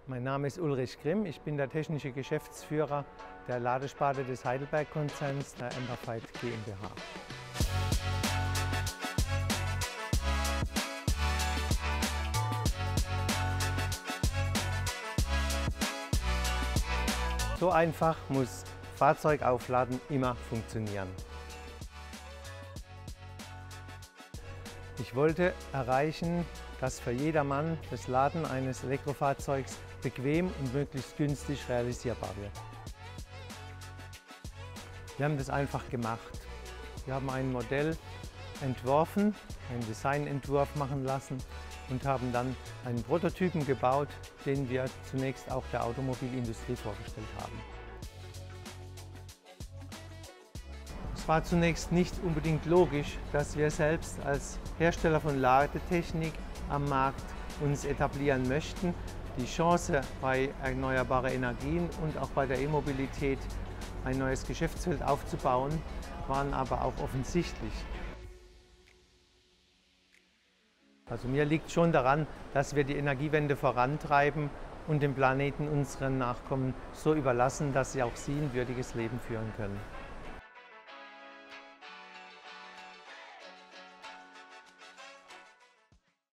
Mein Name ist Ulrich Grimm, ich bin der technische Geschäftsführer der Ladesparte des Heidelberg-Konzerns der Amperfied GmbH. So einfach muss Fahrzeugaufladen immer funktionieren. Ich wollte erreichen, dass für jedermann das Laden eines Elektrofahrzeugs bequem und möglichst günstig realisierbar wird. Wir haben das einfach gemacht. Wir haben ein Modell entworfen, einen Designentwurf machen lassen und haben dann einen Prototypen gebaut, den wir zunächst auch der Automobilindustrie vorgestellt haben. Es war zunächst nicht unbedingt logisch, dass wir selbst als Hersteller von Ladetechnik am Markt uns etablieren möchten. Die Chance bei erneuerbaren Energien und auch bei der E-Mobilität ein neues Geschäftsfeld aufzubauen, waren aber auch offensichtlich. Also mir liegt schon daran, dass wir die Energiewende vorantreiben und den Planeten unseren Nachkommen so überlassen, dass sie auch sie ein würdiges Leben führen können.